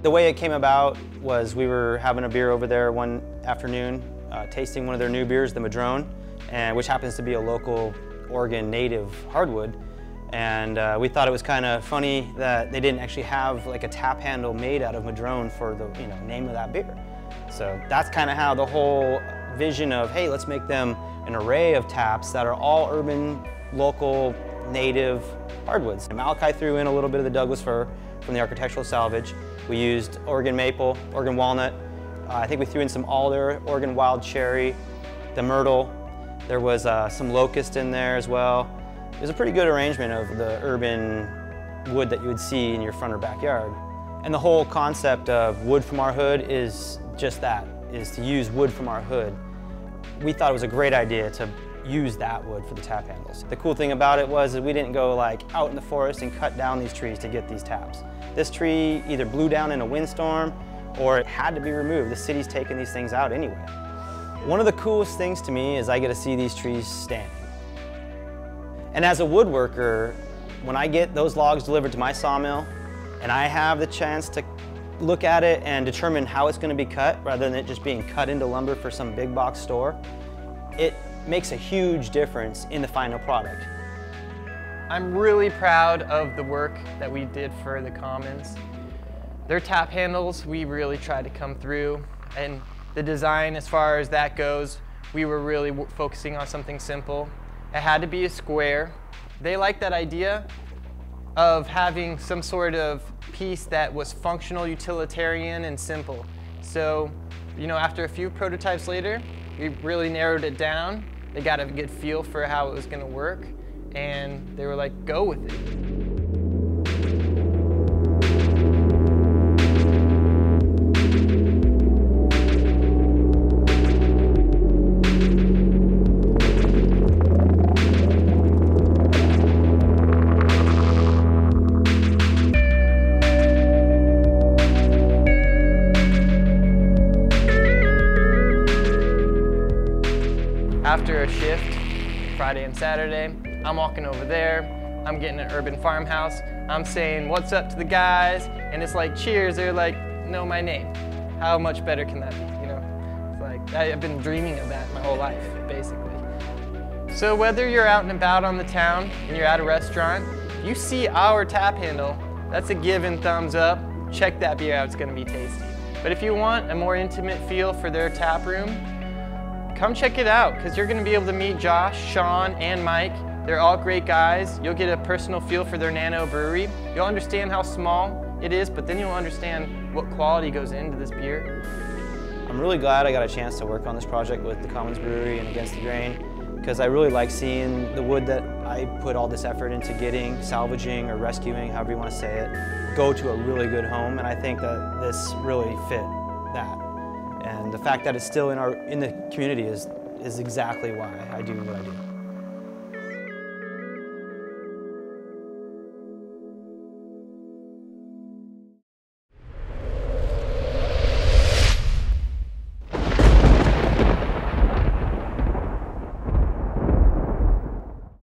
The way it came about was we were having a beer over there one afternoon, tasting one of their new beers, the Madrone, which happens to be a local Oregon native hardwood. And we thought it was kind of funny that they didn't actually have like a tap handle made out of Madrone for the name of that beer. So that's kind of how the whole vision of, hey, let's make them an array of taps that are all urban, local, native hardwoods. And Malachi threw in a little bit of the Douglas fir from the architectural salvage. We used Oregon maple, Oregon walnut. I think we threw in some alder, Oregon wild cherry, the myrtle. There was some locust in there as well. It was a pretty good arrangement of the urban wood that you would see in your front or backyard. And the whole concept of wood from our hood is just that, is to use wood from our hood. We thought it was a great idea to use that wood for the tap handles. The cool thing about it was that we didn't go like out in the forest and cut down these trees to get these taps. This tree either blew down in a windstorm or it had to be removed. The city's taking these things out anyway. One of the coolest things to me is I get to see these trees standing. And as a woodworker, when I get those logs delivered to my sawmill and I have the chance to look at it and determine how it's going to be cut rather than it just being cut into lumber for some big box store, it makes a huge difference in the final product. I'm really proud of the work that we did for the Commons. Their tap handles, we really tried to come through, and the design as far as that goes, we were really focusing on something simple. It had to be a square. They liked that idea of having some sort of piece that was functional, utilitarian, and simple. So, after a few prototypes later, we really narrowed it down. They got a good feel for how it was going to work, and they were like, go with it. After a shift, Friday and Saturday, I'm walking over there, I'm getting an urban farmhouse, I'm saying what's up to the guys, and it's like cheers, they're like, know my name. How much better can that be, It's like, I've been dreaming of that my whole life, basically. So whether you're out and about on the town and you're at a restaurant, you see our tap handle, that's a given thumbs up, check that beer out, it's gonna be tasty. But if you want a more intimate feel for their tap room, come check it out, because you're going to be able to meet Josh, Sean, and Mike. They're all great guys. You'll get a personal feel for their nano brewery. You'll understand how small it is, but then you'll understand what quality goes into this beer. I'm really glad I got a chance to work on this project with the Commons Brewery and Against the Grain, because I really like seeing the wood that I put all this effort into getting, salvaging, or rescuing, however you want to say it, go to a really good home, and I think that this really fit that. And the fact that it's still in the community is exactly why I do what I do.